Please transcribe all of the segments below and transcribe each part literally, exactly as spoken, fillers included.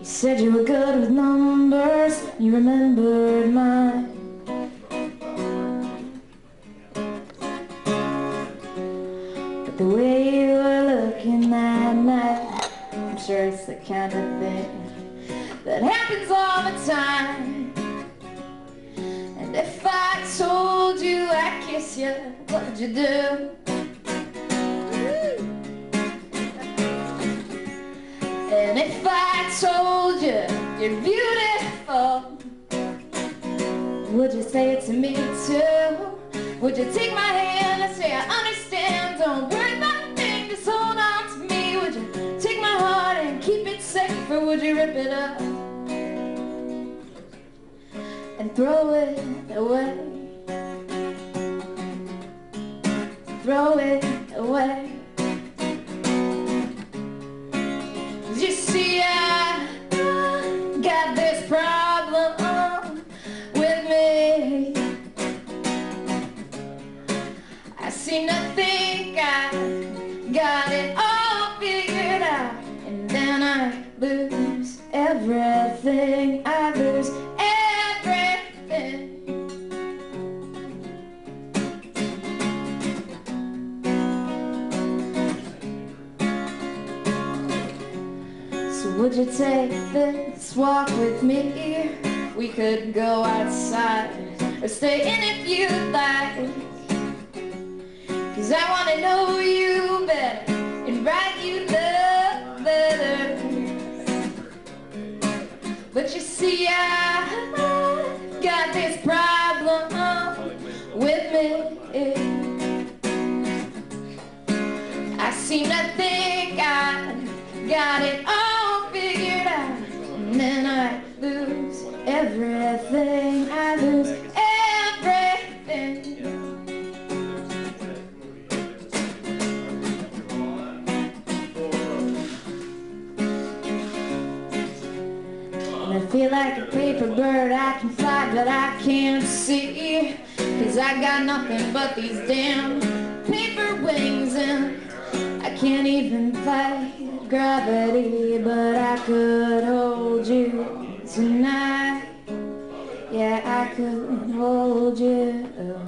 Said you were good with numbers, you remembered mine. But the way you were looking that night, I'm sure it's the kind of thing that happens all the time. And if I told you I'd kiss you, what would you do? And if I told you you're beautiful, would you say it to me too? Would you take my hand and say I understand? Don't worry about a thing, just hold on to me. Would you take my heart and keep it safe, or would you rip it up and throw it away? Throw it away. You see, I got this problem with me. I seem to think I got it all figured out, and then I lose everything. I lose everything. So would you take this walk with me? We could go outside or stay in if you'd like, 'cause I want to know you better and write you love letters. But you see, I got this problem with me. I seem to think I got it all figured out, and then I lose everything. I lose everything. And I feel like a paper bird, I can fly but I can't see, 'cause I got nothing but these damn paper wings, and I can't even fight gravity. But I could hold you tonight. Yeah, I could hold you.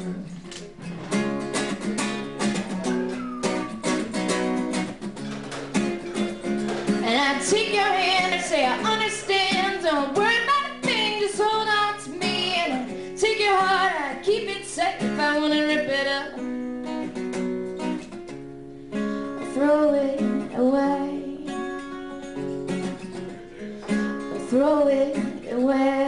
And I'd take your hand and say I understand. Don't worry about a thing, just hold on to me. And I'd take your heart, I'd keep it safe. If I wanna rip it up, throw it away. Throw it away.